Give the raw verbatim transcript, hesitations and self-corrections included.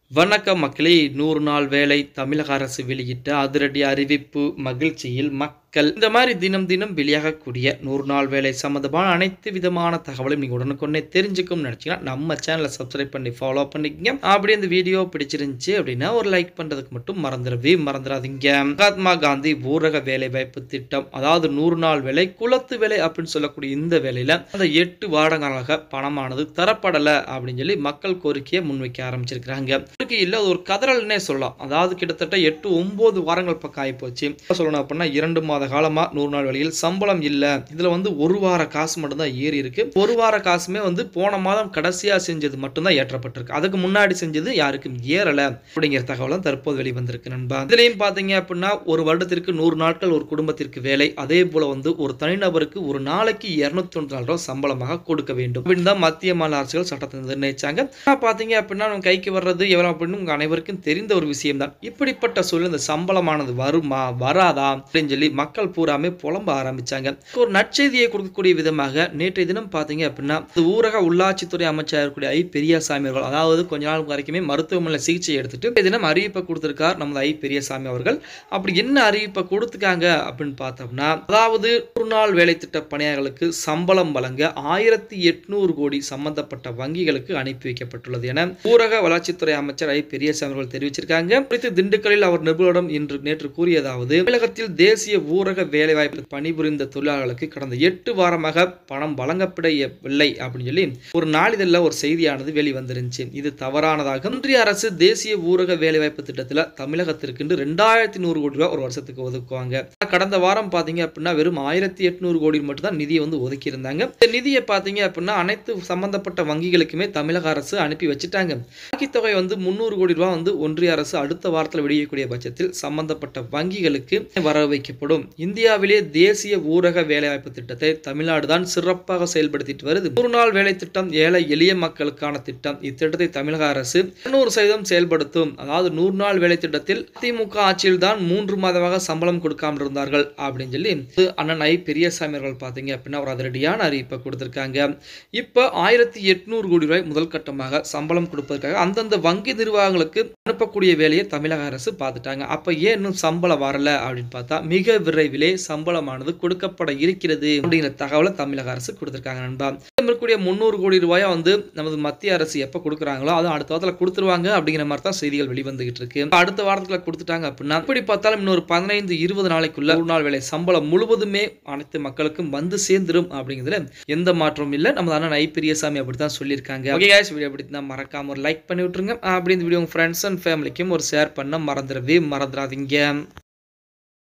வணக்கம் மக்களே. நூறு நாள் வேலை தமிழக அரசு வெளியிட்ட அதிரடி அறிவிப்பு மகிழ்ச்சியில் மக்கள். இந்த மாதிரி தினம் தினம் வெளியாகக்கூடிய நூறு நாள் வேலை சம்பந்தமான அனைத்து விதமான தகவலும் நீங்க உடனுக்குடனே தெரிஞ்சுக்கும் நினைச்சீங்கன்னா நம்ம சேனலை சப்ஸ்கிரைப் பண்ணி ஃபாலோ பண்ணிக்கங்க. அப்படியே இந்த வீடியோ பிடிச்சிருந்துச்சு அப்படின்னா ஒரு லைக் பண்றதுக்கு மட்டும் மறந்துடவே மறந்துடாதீங்க. மகாத்மா காந்தி ஊரக வேலை வாய்ப்பு திட்டம், அதாவது நூறு நாள் வேலை குலத்து வேலை அப்படின்னு சொல்லக்கூடிய இந்த வேலையில அந்த எட்டு வாரங்களாக பணமானது தரப்படல அப்படின்னு சொல்லி மக்கள் கோரிக்கையை முன்வைக்க ஆரம்பிச்சிருக்கிறாங்க. இல்ல ஒரு கதறல்னே சொல்லலாம். அதாவது கிட்டத்தட்ட எட்டு ஒன்பது வாரங்கள் பக்கம் ஆகி போச்சு. சொல்லணும் அப்படின்னா இரண்டு மாத காலமா நூறு நாள் வேலையில் சம்பளம் இல்ல. இதுல வந்து ஒரு வார காசு மட்டும் தான் ஏறி இருக்கு. ஒரு வார காசுமே வந்து போன மாதம் கடைசியா செஞ்சது மட்டும் தான் ஏற்றப்பட்டிருக்கு. அதுக்கு முன்னாடி செஞ்சது யாருக்கும் ஏறல அப்படிங்கிற தகவலும் தற்போது வெளிவந்திருக்கு நண்பா. இதுலயும் பாத்தீங்க அப்படின்னா ஒரு வருடத்திற்கு நூறு நாட்கள் ஒரு குடும்பத்திற்கு வேலை, அதே போல வந்து ஒரு தனிநபருக்கு ஒரு நாளைக்கு இருநூத்தி தொண்ணூத்தி நாலு ரூபாய் சம்பளமாக கொடுக்க வேண்டும் அப்படின்னு தான் மத்திய மாநில அரசுகள் சட்டத்தை நிர்ணயிச்சாங்க. பாத்தீங்க அப்படின்னா நம்ம கைக்கு வர்றது எவ்வளவு அப்படின்னு உங்க அனைவருக்கும் தெரிந்த ஒரு விஷயம் தான். இப்படிப்பட்ட சூழல் இந்த சம்பளமானது வருமா வராதா அப்படின்னு சொல்லி மக்கள் பூராமே புலம்ப ஆரம்பிச்சாங்க. ஒரு நற்செய்தியை கொடுக்கக்கூடிய விதமாக நேற்றைய தினம் பாத்தீங்க அப்படின்னா ஊரக உள்ளாட்சித்துறை அமைச்சர் இருக்கக்கூடிய ஐ பெரியசாமி அவர்கள், அதாவது கொஞ்ச நாள் வரைக்குமே மருத்துவமனை சிகிச்சை எடுத்துட்டு தினம் அறிவிப்பை கொடுத்திருக்கார் நமது ஐ பெரியசாமி அவர்கள். அப்படி என்ன அறிவிப்பை கொடுத்துக்காங்க அப்படின்னு பார்த்தோம்னா, அதாவது ஒரு நாள் வேலை திட்ட பணியாளர்களுக்கு சம்பளம் வழங்க ஆயிரத்தி எட்நூறு கோடி சம்பந்தப்பட்ட வங்கிகளுக்கு அனுப்பி வைக்கப்பட்டுள்ளது என ஊரக வளர்ச்சித்துறை அமைச்சர் ஐ பெரியசாமி அவர்கள் தெரிவிச்சிருக்காங்க. குறித்து திண்டுக்கல்லில் அவர் நிருபர்களிடம் இன்று நேற்று கூறியதாவது, தமிழகத்தில் தேசிய ஊரக வேலைவாய்ப்பு பணிபுரிந்த தொழிலாளர்களுக்கு கடந்த எட்டு வாரமாக பணம் வழங்கப்படவில்லை அப்படின்னு சொல்லி ஒரு நாளிதழில் ஒரு செய்தியானது வெளிவந்திருந்துச்சு. இது தவறானதாக. ஒன்றிய அரசு தேசிய ஊரக வேலைவாய்ப்பு திட்டத்தில் தமிழகத்திற்கு ரெண்டாயிரத்தி நூறு கோடி ரூபாய் ஒரு வருஷத்துக்கு ஒதுக்குவாங்க. கடந்த வாரம் பாத்தீங்க அப்படின்னா வெறும் ஆயிரத்தி எட்நூறு கோடி மட்டும் தான் நிதியை வந்து ஒதுக்கி இருந்தாங்க. இந்த நிதியை பாத்தீங்க அப்படின்னா அனைத்து சம்பந்தப்பட்ட வங்கிகளுக்குமே தமிழக அரசு அனுப்பி வச்சுட்டாங்க. பாக்கி தொகை வந்து முன்னூறு கோடி ரூபாய் வந்து ஒன்றிய அரசு அடுத்த வாரத்தில் வெளியிடக்கூடிய பட்சத்தில் சம்பந்தப்பட்ட வங்கிகளுக்கு வர வைக்கப்படும். இந்தியாவிலே தேசிய ஊரக வேலைவாய்ப்பு திட்டத்தை தமிழ்நாடு தான் சிறப்பாக செயல்படுத்திட்டு வருது. நூறு நாள் வேலை திட்டம் ஏழை எளிய மக்களுக்கான திட்டம். இத்திட்டத்தை தமிழக அரசு நூறு சதவீதம் செயல்படுத்தும். அதாவது நூறு நாள் வேலை திட்டத்தில் திமுக ஆட்சியில் தான் மூன்று மாதமாக சம்பளம் கொடுக்காமல் இருந்தார்கள் அப்படின்னு சொல்லி அண்ணன் ஐ பெரியசாமி அவர்கள் பாத்தீங்க அப்படின்னா ஒரு அதிரடியான அறிவிப்பை கொடுத்திருக்காங்க. இப்ப ஆயிரத்தி எட்நூறு கோடி ரூபாய் முதல் கட்டமாக சம்பளம் கொடுப்பதற்காக அந்தந்த வங்கி நிர்வாகங்களுக்கு அனுப்பக்கூடிய வேலையை தமிழக அரசு பார்த்துட்டாங்க. அப்ப ஏன் இன்னும் சம்பளம் வரல அப்படின்னு பார்த்தா மிக விரைவிலே சம்பளமானது கொடுக்கப்பட இருக்கிறது அப்படிங்கிற தகவலை தமிழக அரசு கொடுத்திருக்காங்க நண்பா. இருக்கக்கூடிய முன்னூறு கோடி ரூபாயை வந்து நமது மத்திய அரசு எப்ப கொடுக்குறாங்களோ அது அடுத்த வாரத்தில் கொடுத்துருவாங்க அப்படிங்கிற மாதிரி தான் செய்திகள் வெளிவந்துகிட்டு இருக்கு. அடுத்த வாரத்தில் கொடுத்துட்டாங்க அப்படின்னா இப்படி பார்த்தாலும் இன்னொரு பதினைந்து இருபது நாளைக்குள்ள ஒரு நாள் வேலை சம்பளம் முழுவதுமே அனைத்து மக்களுக்கும் வந்து சேர்ந்துரும் அப்படிங்கிறதுல எந்த மாற்றமும் இல்லை. நம்ம அண்ணன் ஐ பெரியசாமி அப்படித்தான் சொல்லியிருக்காங்க. ஓகே गाइस, வீடியோ பிடிச்சிருந்தா மறக்காம ஒரு லைக் பண்ணி விட்டுருங்க. அப்படி இந்த வீடியோ உங்க ஃப்ரெண்ட்ஸ் அண்ட் ஃபேமிலிக்கும் ஒரு ஷேர் பண்ண மறந்துடவே மறந்துடாதீங்க.